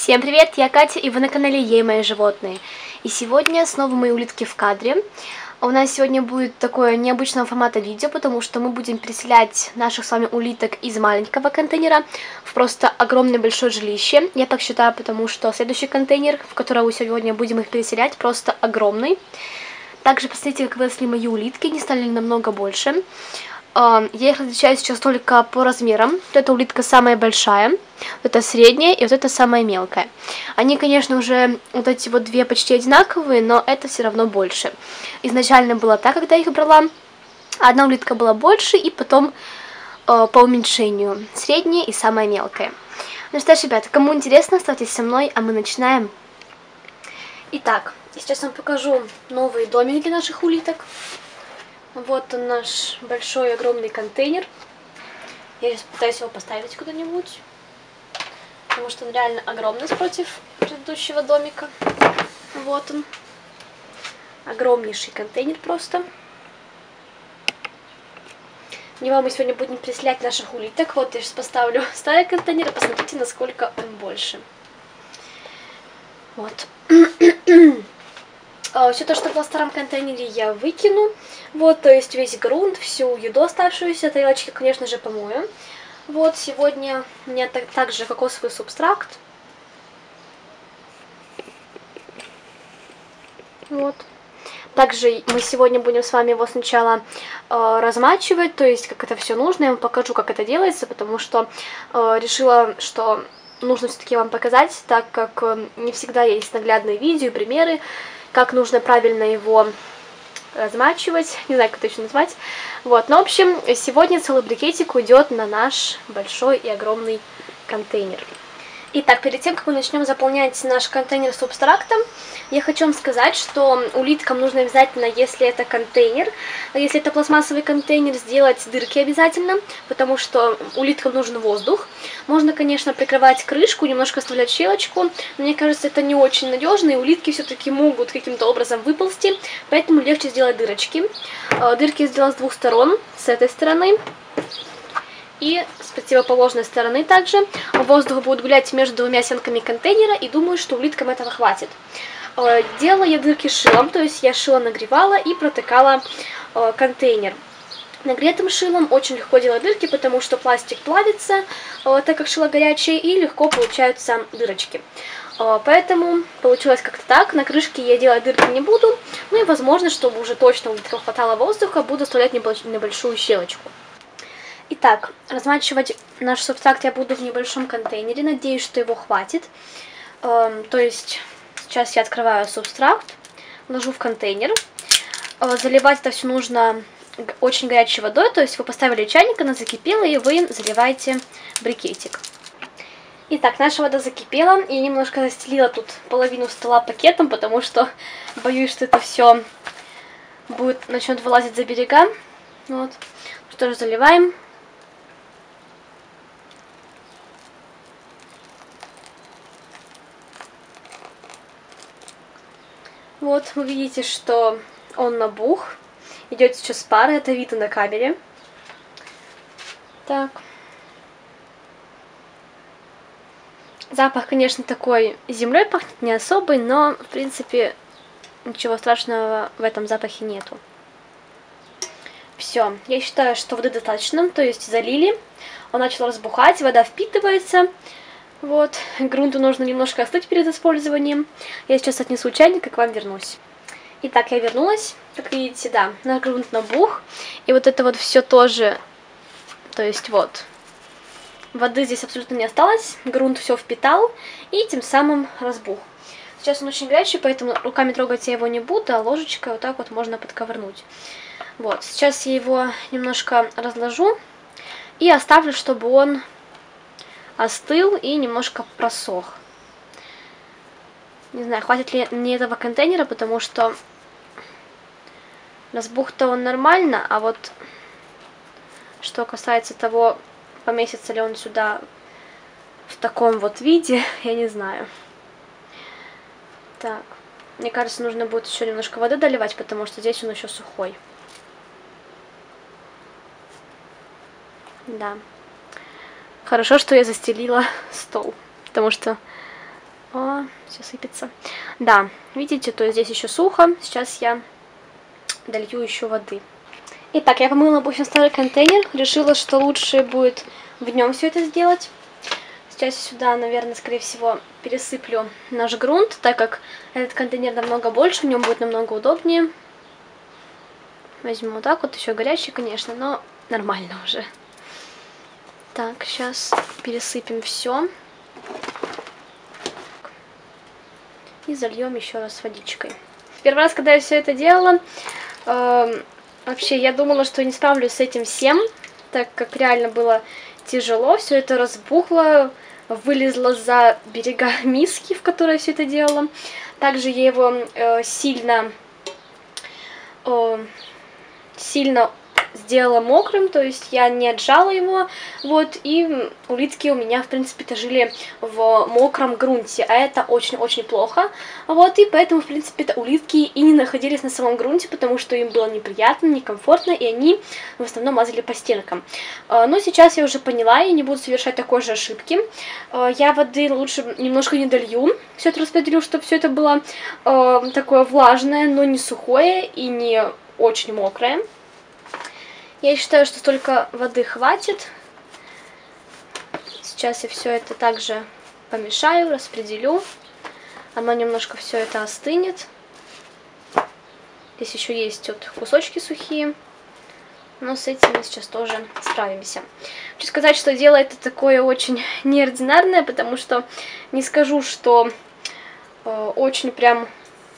Всем привет, я Катя, и вы на канале Я и мои животные. И сегодня снова мои улитки в кадре. У нас сегодня будет такое необычного формата видео, потому что мы будем переселять наших с вами улиток из маленького контейнера в просто огромное большое жилище. Я так считаю, потому что следующий контейнер, в который мы сегодня будем их переселять, просто огромный. Также посмотрите, как выросли мои улитки, они стали намного больше. Я их различаю сейчас только по размерам. Вот эта улитка самая большая, вот эта средняя и вот эта самая мелкая. Они, конечно, уже вот эти вот две почти одинаковые, но это все равно больше. Изначально было так, когда я их брала. Одна улитка была больше, и потом по уменьшению средняя и самая мелкая. Ну что ж, ребята, кому интересно, оставайтесь со мной, а мы начинаем. Итак, сейчас вам покажу новые домики для наших улиток. Вот он, наш большой огромный контейнер. Я сейчас пытаюсь его поставить куда-нибудь, потому что он реально огромный против предыдущего домика. Вот он. Огромнейший контейнер просто. В него мы сегодня будем переселять наших улиток. Вот я сейчас поставлю старый контейнер, посмотрите, насколько он больше. Вот. Все то, что было в старом контейнере, я выкину. Вот, то есть весь грунт, всю еду оставшуюся, тарелочки, конечно же, помою. Вот, сегодня у меня также кокосовый субстракт. Вот. Также мы сегодня будем с вами его сначала размачивать, то есть как это все нужно. Я вам покажу, как это делается, потому что решила, что нужно все-таки вам показать, так как не всегда есть наглядные видео, примеры, как нужно правильно его размачивать, не знаю, как это еще назвать. Вот, ну, в общем, сегодня целый брикетик уйдет на наш большой и огромный контейнер. Итак, перед тем, как мы начнем заполнять наш контейнер субстрактом, я хочу вам сказать, что улиткам нужно обязательно, если это контейнер, если это пластмассовый контейнер, сделать дырки обязательно, потому что улиткам нужен воздух. Можно, конечно, прикрывать крышку, немножко оставлять щелочку, но мне кажется, это не очень надежно, и улитки все-таки могут каким-то образом выползти, поэтому легче сделать дырочки. Дырки я сделала с двух сторон, с этой стороны и с противоположной стороны также. Воздух будет гулять между двумя стенками контейнера, и думаю, что улиткам этого хватит. Делала я дырки шилом, то есть я шило нагревала и протыкала контейнер. Нагретым шилом очень легко делать дырки, потому что пластик плавится, так как шило горячее, и легко получаются дырочки. Поэтому получилось как-то так. На крышке я делать дырки не буду, ну и возможно, чтобы уже точно улиткам хватало воздуха, буду оставлять небольшую щелочку. Итак, размачивать наш субстракт я буду в небольшом контейнере, надеюсь, что его хватит. То есть сейчас я открываю субстракт, ложу в контейнер. Заливать это все нужно очень горячей водой, то есть вы поставили чайник, она закипела, и вы заливаете брикетик. Итак, наша вода закипела, и немножко застелила тут половину стола пакетом, потому что боюсь, что это все начнет вылазить за берега. Вот. Что же, заливаем. Вот, вы видите, что он набух. Идет сейчас пара, это видно на камере. Так. Запах, конечно, такой землей пахнет, не особый, но, в принципе, ничего страшного в этом запахе нету. Все, я считаю, что воды достаточно, то есть залили, он начал разбухать, вода впитывается. Вот, грунту нужно немножко остыть перед использованием. Я сейчас отнесу чайник и к вам вернусь. Итак, я вернулась. Как видите, да, наш грунт набух. И вот это вот все тоже, то есть вот, воды здесь абсолютно не осталось. Грунт все впитал и тем самым разбух. Сейчас он очень горячий, поэтому руками трогать я его не буду, а ложечкой вот так вот можно подковырнуть. Вот, сейчас я его немножко разложу и оставлю, чтобы он остыл и немножко просох. Не знаю, хватит ли мне этого контейнера, потому что разбух-то он нормально, а вот что касается того, поместится ли он сюда в таком вот виде, я не знаю. Так, мне кажется, нужно будет еще немножко воды доливать, потому что здесь он еще сухой. Да. Хорошо, что я застелила стол, потому что О, все сыпется. Да, видите, то есть здесь еще сухо. Сейчас я долью еще воды. Итак, я помыла, в общем, старый контейнер. Решила, что лучше будет в нем все это сделать. Сейчас сюда, наверное, скорее всего, пересыплю наш грунт, так как этот контейнер намного больше, в нем будет намного удобнее. Возьму вот так вот, еще горячий, конечно, но нормально уже. Так, сейчас пересыпем все. И зальем еще раз водичкой. Первый раз, когда я все это делала, вообще я думала, что не справлюсь с этим всем, так как реально было тяжело. Все это разбухло, вылезло за берега миски, в которой я все это делала. Также я его сильно сделала мокрым, то есть я не отжала его, вот, и улитки у меня, в принципе-то, жили в мокром грунте, а это очень-очень плохо, вот, и поэтому, в принципе-то, улитки и не находились на самом грунте, потому что им было неприятно, некомфортно, и они в основном мазали по стенкам. Но сейчас я уже поняла, и не буду совершать такой же ошибки. Я воды лучше немножко не долью, все это распределю, чтобы все это было такое влажное, но не сухое и не очень мокрое. Я считаю, что столько воды хватит. Сейчас я все это также помешаю, распределю. Оно немножко все это остынет. Здесь еще есть вот кусочки сухие. Но с этим мы сейчас тоже справимся. Хочу сказать, что дело это такое очень неординарное, потому что не скажу, что очень прям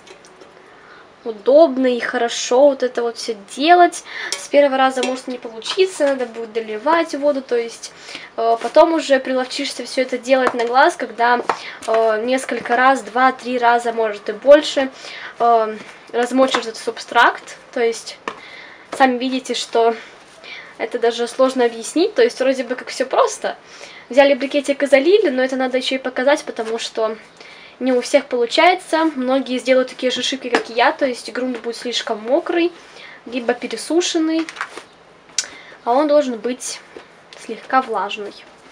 удобно и хорошо вот это вот все делать. С первого раза может не получиться, надо будет доливать воду, то есть потом уже приловчишься все это делать на глаз, когда несколько раз, 2-3 раза, может и больше, размочишь этот субстракт, то есть сами видите, что это даже сложно объяснить, то есть вроде бы как все просто. Взяли брикетик и залили, но это надо еще и показать, потому что не у всех получается, многие сделают такие же ошибки, как и я, то есть грунт будет слишком мокрый, либо пересушенный, а он должен быть слегка влажный.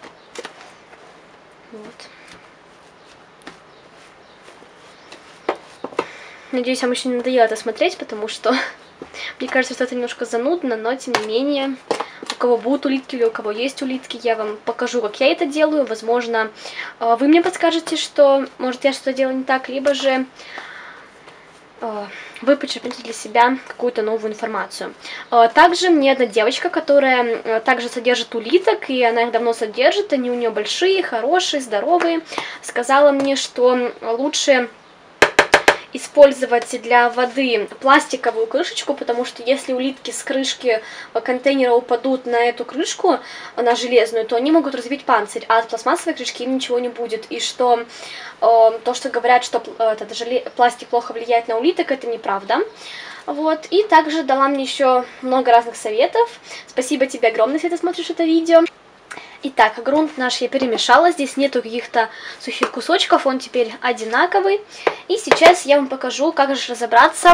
Вот. Надеюсь, вам еще не надоело это смотреть, потому что мне кажется, что это немножко занудно, но тем не менее, у кого будут улитки или у кого есть улитки, я вам покажу, как я это делаю. Возможно, вы мне подскажете, что, может, я что-то делаю не так, либо же вы почерпнете для себя какую-то новую информацию. Также мне одна девочка, которая также содержит улиток, и она их давно содержит, они у нее большие, хорошие, здоровые, сказала мне, что лучше использовать для воды пластиковую крышечку, потому что если улитки с крышки контейнера упадут на эту крышку, на железную, то они могут разбить панцирь, а от пластмассовой крышки им ничего не будет. И что то, что говорят, что пластик плохо влияет на улиток, это неправда. Вот, и также дала мне еще много разных советов. Спасибо тебе огромное, если ты смотришь это видео. Итак, грунт наш я перемешала, здесь нету каких-то сухих кусочков, он теперь одинаковый. И сейчас я вам покажу, как же разобраться,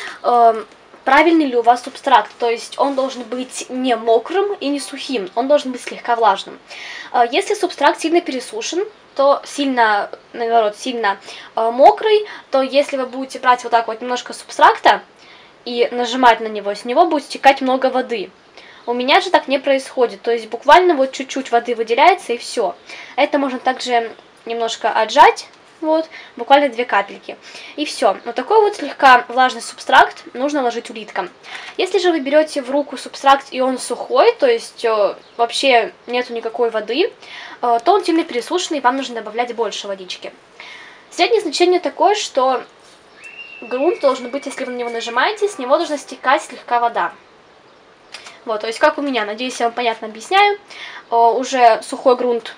правильный ли у вас субстрат. То есть он должен быть не мокрым и не сухим, он должен быть слегка влажным. Если субстрат сильно пересушен, то сильно, наоборот, сильно мокрый, то если вы будете брать вот так вот немножко субстракта и нажимать на него, с него будет стекать много воды. У меня же так не происходит, то есть буквально вот чуть-чуть воды выделяется и все. Это можно также немножко отжать, вот, буквально 2 капельки. И все. Вот такой вот слегка влажный субстракт нужно ложить улиткам. Если же вы берете в руку субстракт и он сухой, то есть вообще нету никакой воды, то он сильно пересушенный и вам нужно добавлять больше водички. Среднее значение такое, что грунт должен быть, если вы на него нажимаете, с него должна стекать слегка вода. Вот, то есть как у меня, надеюсь, я вам понятно объясняю. Уже сухой грунт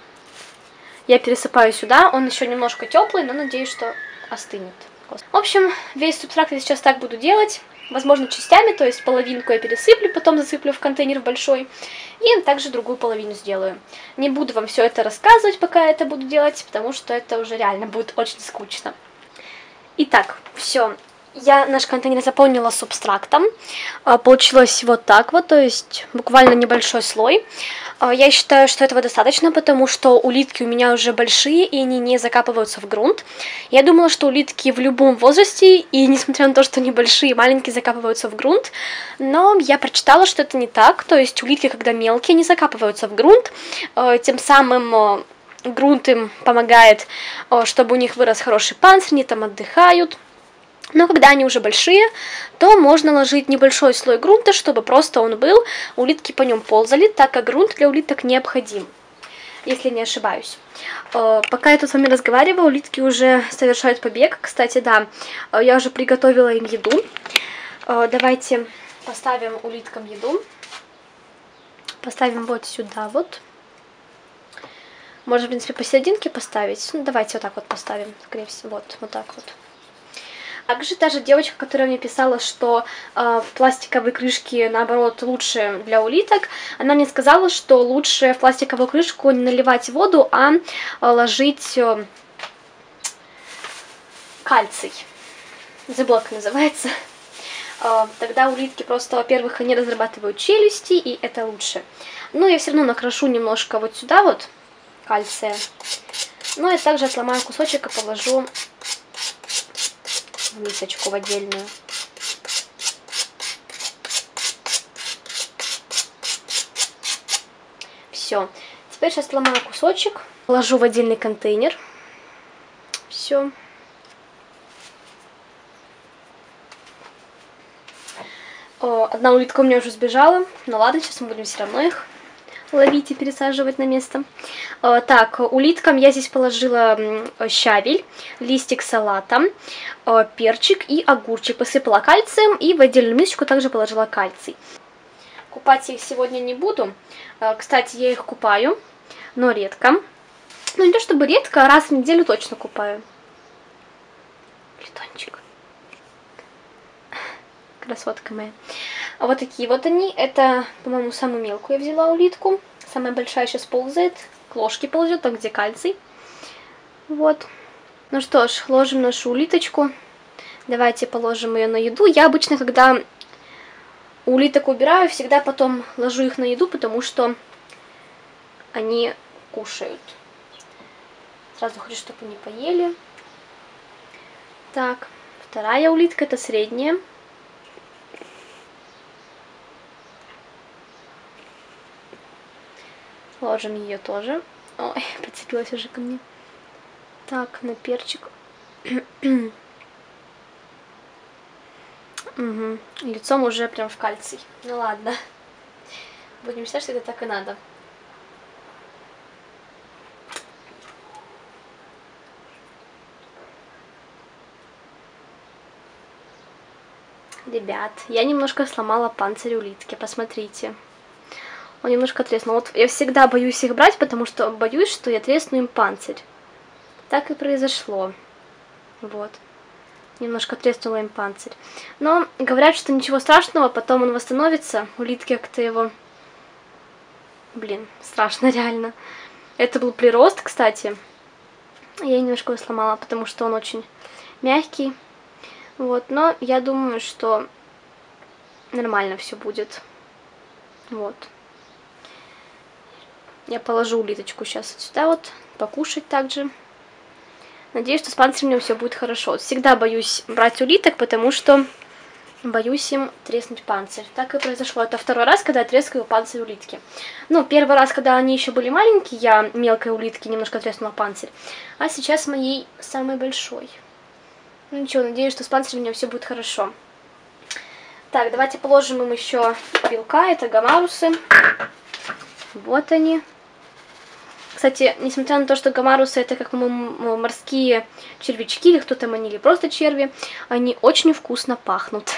я пересыпаю сюда, он еще немножко теплый, но надеюсь, что остынет. В общем, весь субстракт я сейчас так буду делать, возможно, частями, то есть половинку я пересыплю, потом засыплю в контейнер большой, и также другую половину сделаю. Не буду вам все это рассказывать, пока я это буду делать, потому что это уже реально будет очень скучно. Итак, все. Я наш контейнер заполнила субстрактом. Получилось вот так вот, то есть буквально небольшой слой. Я считаю, что этого достаточно, потому что улитки у меня уже большие, и они не закапываются в грунт. Я думала, что улитки в любом возрасте, и несмотря на то, что они большие и маленькие, закапываются в грунт, но я прочитала, что это не так. То есть улитки, когда мелкие, не закапываются в грунт, тем самым грунт им помогает, чтобы у них вырос хороший панцирь, они там отдыхают. Но когда они уже большие, то можно ложить небольшой слой грунта, чтобы просто он был, улитки по нем ползали, так как грунт для улиток необходим, если не ошибаюсь. Пока я тут с вами разговариваю, улитки уже совершают побег. Кстати, да, я уже приготовила им еду. Давайте поставим улиткам еду. Поставим вот сюда вот. Можно, в принципе, посерединке поставить. Ну, давайте вот так вот поставим, скорее всего, вот так вот. Также та же девочка, которая мне писала, что пластиковые крышки, наоборот, лучше для улиток, она мне сказала, что лучше в пластиковую крышку не наливать воду, а ложить кальций. Забыла, как называется. Тогда улитки просто, во-первых, они разрабатывают челюсти, и это лучше. Но я все равно накрошу немножко вот сюда вот кальция. Ну и также сломаю кусочек и положу в мисочку в отдельную. Все. Теперь сейчас сломаю кусочек, положу в отдельный контейнер. Все. Одна улитка у меня уже сбежала. Ну ладно, сейчас мы будем все равно их ловить и пересаживать на место. Так, улиткам я здесь положила щавель, листик салата, перчик и огурчик. Посыпала кальцием и в отдельную мисочку также положила кальций. Купать я их сегодня не буду. Кстати, я их купаю, но редко. Ну, не то чтобы редко, а раз в неделю точно купаю. Плетончик. Красотка моя. А вот такие вот они. Это, по-моему, самую мелкую я взяла улитку. Самая большая сейчас ползает. К ложке ползет, там где кальций. Вот. Ну что ж, ложим нашу улиточку. Давайте положим ее на еду. Я обычно, когда улиток убираю, всегда потом ложу их на еду, потому что они кушают. Сразу хочу, чтобы они поели. Так, вторая улитка, это средняя. Ложим ее тоже. Ой, прицепилась уже ко мне. Так, на перчик. Угу. Лицом уже прям в кальций. Ну ладно. Будем считать, что это так и надо. Ребят, я немножко сломала панцирь улитки, посмотрите. Он немножко треснул. Вот я всегда боюсь их брать, потому что боюсь, что я тресну им панцирь. Так и произошло. Вот. Немножко треснула им панцирь. Но говорят, что ничего страшного, потом он восстановится. Улитки как-то его... Блин, страшно реально. Это был прирост, кстати. Я немножко его сломала, потому что он очень мягкий. Вот, но я думаю, что нормально все будет. Вот. Я положу улиточку сейчас сюда вот, покушать также. Надеюсь, что с панцирем у меня все будет хорошо. Всегда боюсь брать улиток, потому что боюсь им треснуть панцирь. Так и произошло. Это второй раз, когда я трескаю панцирь улитки. Ну, первый раз, когда они еще были маленькие, я мелкой улитки немножко треснула панцирь. А сейчас моей самой большой. Ну ничего, надеюсь, что с панцирем у меня все будет хорошо. Так, давайте положим им еще белка. Это гомарусы. Вот они. Кстати, несмотря на то, что гомарусы это как морские червячки, или кто там они, или просто черви, они очень вкусно пахнут.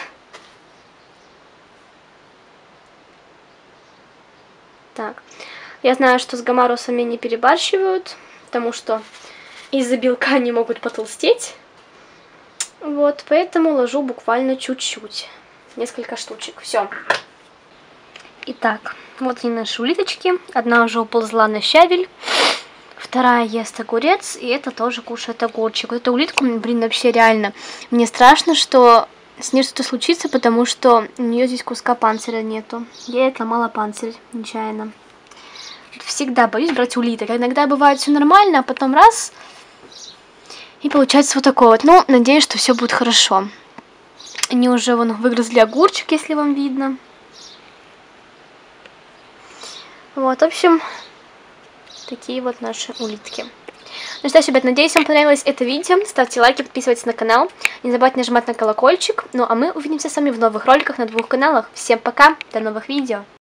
Так, я знаю, что с гомарусами не перебарщивают, потому что из-за белка они могут потолстеть. Вот, поэтому ложу буквально чуть-чуть, несколько штучек, все. Итак, вот они наши улиточки. Одна уже уползла на щавель, вторая ест огурец, и это тоже кушает огурчик. Вот эту улитку, блин, вообще реально. Мне страшно, что с ней что-то случится, потому что у нее здесь куска панциря нету. Я ей отломала панцирь нечаянно. Всегда боюсь брать улиток. Иногда бывает все нормально, а потом раз, и получается вот такое вот. Ну, надеюсь, что все будет хорошо. Они уже вон выгрызли огурчик, если вам видно. Вот, в общем, такие вот наши улитки. Ну что ж, ребят, надеюсь, вам понравилось это видео. Ставьте лайки, подписывайтесь на канал. Не забывайте нажимать на колокольчик. Ну а мы увидимся с вами в новых роликах на 2 каналах. Всем пока, до новых видео.